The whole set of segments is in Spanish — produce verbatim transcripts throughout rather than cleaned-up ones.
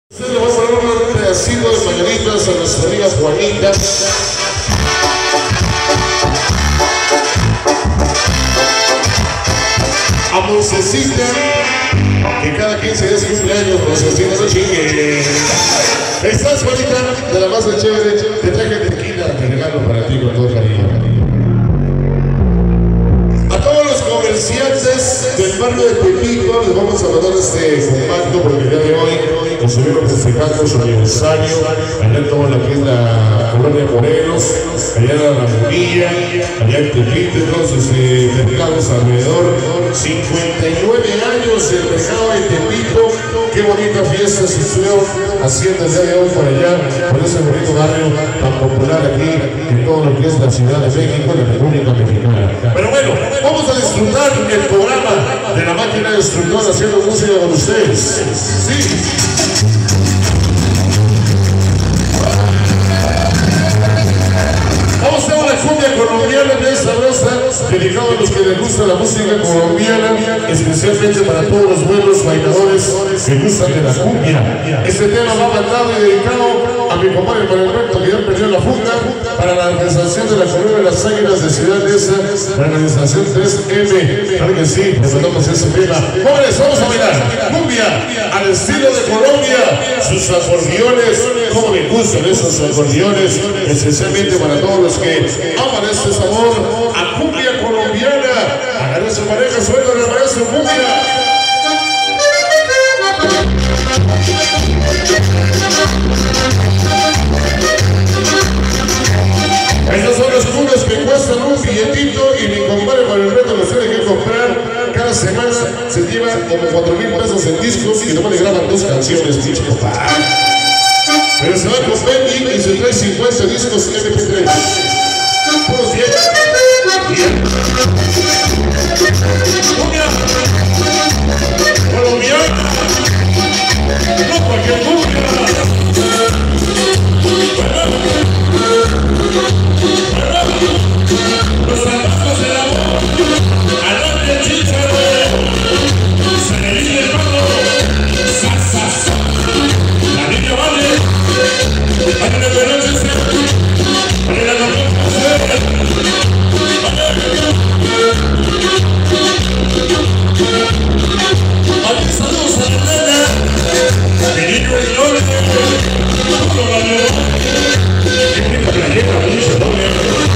Se le va a poner un pedacito de mañanitas a nuestra amiga Juanita. A Moncecita, que cada quince días cumpleaños, Moncecita, no chingue. ¿Estás, Juanita? De la más de chévere, te traje tequila de regalo para ti con todo cariño. A todos los comerciantes del barrio de Tepico les vamos a mandar este compacto porque el día de hoy nos estuvieron festejando su aniversario allá en toda la que es la colonia Morelos, allá en la Lagunilla, allá en Tepito. Entonces eh, mercados alrededor cincuenta y nueve años del mercado de Tepito. Qué bonita fiesta se estuvieron haciendo el día de hoy por allá, por ese bonito barrio tan popular aquí en todo lo que es la Ciudad de México, la República Mexicana. Pero bueno, vamos a disfrutar el programa de la máquina destructora haciendo música con ustedes. Sí. Vamos a hacer una cumbia colombiana bien sabrosa, dedicado a los que les gusta la música colombiana, especialmente para todos los buenos bailadores que gustan de la cumbia. Este tema va mandado y dedicado a mi compadre Manuel Alberto, que ya perdió la funda, para la organización de la Colonia de las Águilas de Ciudad Neza, para la organización tres eme. Claro que sí, les mandamos ese tema. Jóvenes, vamos a bailar cumbia al estilo de Colombia, sus acordeones, como me gustan esos acordeones, especialmente para todos los que aman este sabor a cumbia colombiana. Agarren su pareja, suelten el maestro cumbia. Estas son las cumbias que cuestan un billetito y mi compadre para el reto los tiene que comprar. Cada semana se lleva como cuatro mil pesos en discos y nomás le graban dos canciones, pinche papá. Pero se va con Benny y se trae cincuenta discos eme pe tres. Puros diez. Bien. Cumbia colombiana. No cualquier cumbia. Los zapatos del amor, al del chicharro, Sanerín del Pablo, sa, sa, sa. La niña vale, vale la esperanza, vale la confianza, vale saludos a la nena, el niño del norte, todo la nueva, que bonita playera, bonito doble.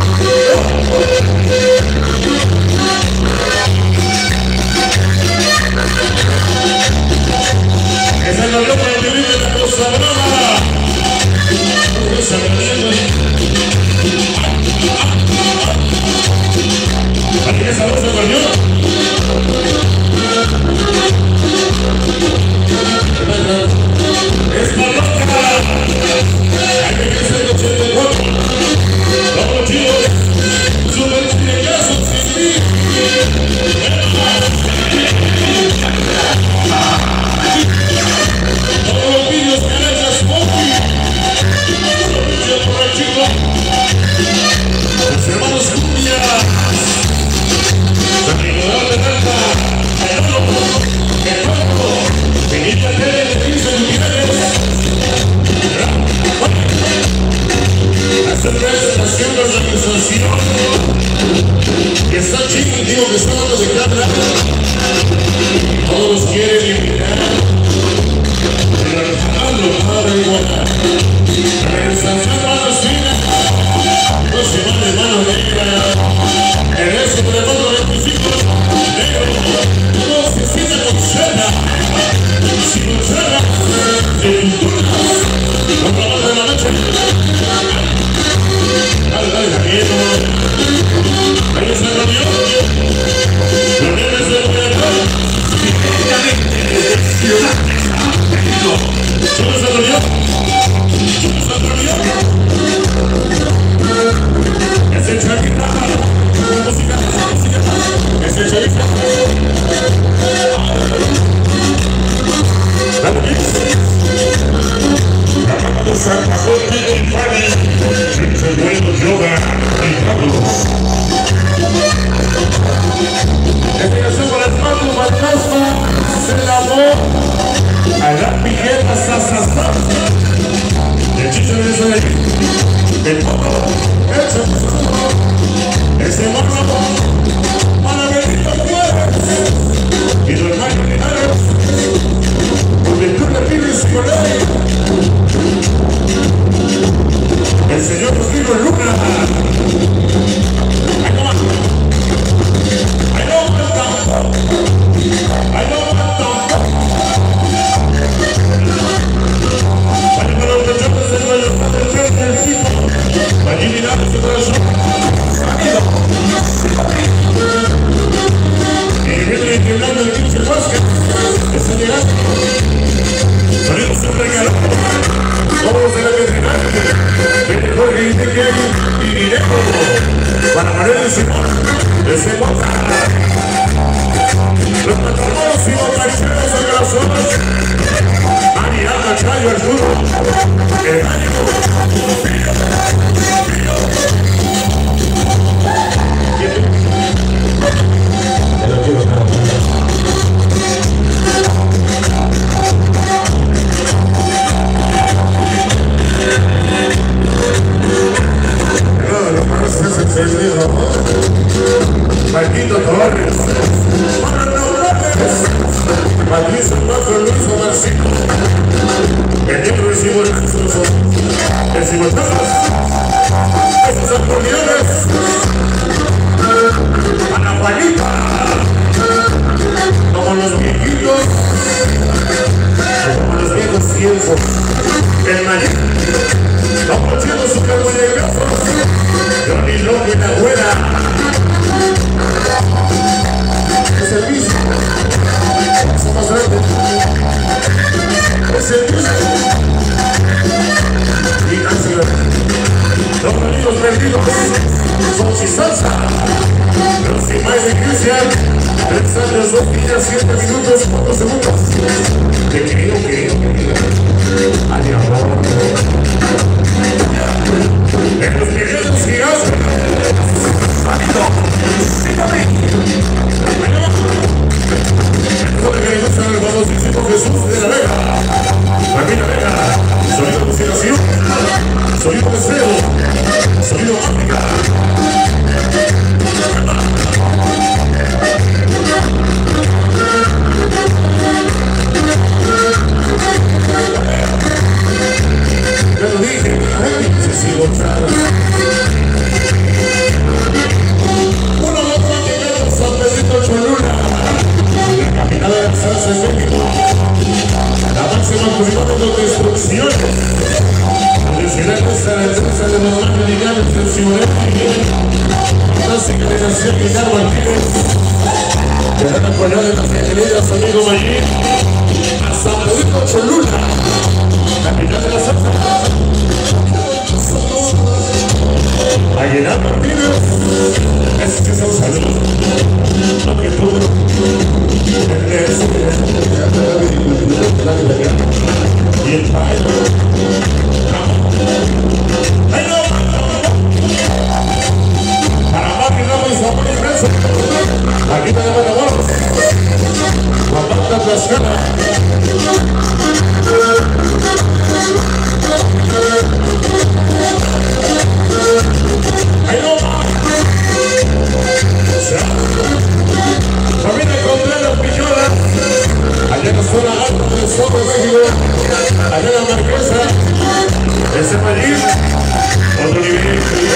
Esa es la loca que vive la cosa brava. Esa es la leyenda. ¿Para qué esa voz se perdió? Es la loca. Hay que ser el ochenta y cuatro. Vamos chicos. Super chilenazo sin mí. Todos los vídeos que han hecho Smokey. Por el chico. Los hermanos Cumbia. San Nicolás de Tanta. El oro. El oro. Benita Tele de quince lugares. Hace presentación de organización. Que está chico, digo que está dando de cámara. Todos quieren invitar. Alejandro Padre Iguana. Organización Manos Finas. Próxima de Mano Negra. El resto de Mano veinticinco. Negro. No se sienta con cena. Sin cena. De cultura. Con la de la noche. Dale, dale, Javier. Ahí está el camión. Los nenes del Pedro. Directamente desde Ciudad Neza. ¿Cómo se atrevió? ¿Cómo se atrevió? Es el Chavita. Música, música. Es el Chavita. Dale, Ramado Sacazote y Pani. El bueno yoga y Pablo. Definición para el Pablo Fantasma. Se lavó a la pijeta, sa, sa, sa. El señor Rodrigo Luna. Ahí no va. Ahí no va. Ahí no va. Vaya para los pechotes del Valle del tipo. Allí mirando su corazón. Y viene intentando el quince Vázquez. Está llegando. Sonido siempre calor. Todos de la veterinaria. Viene Jorge Indique y directo para Manuel Simón. Ese Mota. Los patronos y los cariceros de las zonas. Mariana, Chayo, Arturo. El ánimo. Marquito Torres, Patricio Paco, Luis Omarcito, Benito recibo el simultáneos, esos acordeones, a la Juanita, como los viejitos, como los viejos tiempos, el mayor, como haciendo su cargo de casos, Johnny Loco y la abuela. Es el mismo. Paso más grande. Es el mismo. Y Ángela. Los amigos perdidos son Chisalsa. Los imágenes de Cristian. Tres años, dos días, siete minutos, cuatro segundos. Te querido, querido, querido. Ay, amor. En los primeros gigantes. Manito. El famosísimo Jesús de la Vega, Martina Vega, sonido de oscilación, sonido de cero, sonido África. Ya lo dije, se sigo uno más llegando San Pedrito Cholula. Caminada de salsa en México, la máxima cultura de destrucción. Universidad de la defensa de los más ligados del Ciudad clásica de Nación Guillermo Martínez. Quedan apoyados de las queridas amigos Mayín a San Pedrito Cholula, capital de la salsa. A Guillermo Martínez, es que son saludos. Lo que tú y el baile. Para más que no me hizo muy inmenso. Aquí te llaman a vos. Guapanta Tlaxcala. Ahí no va. Familia Contreras Pichola, allá en la zona alta del sur de México, allá en la Marquesa, ese Madrid, otro nivel.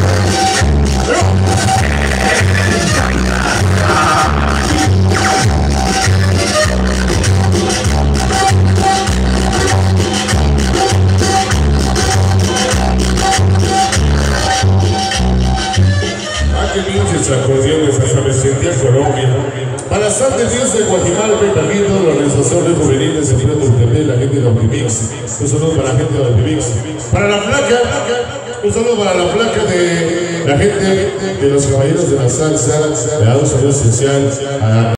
Ah, qué pinches acordeones, hasta me sentía Colombia. Para San de Dios de Guatemala, también toda la organización de juveniles de Tultepec, la gente de Optimix. Un saludo para la gente de Optimix. Para la placa, un saludo para la placa de la gente de los caballeros de la salsa. Le damos un saludo especial a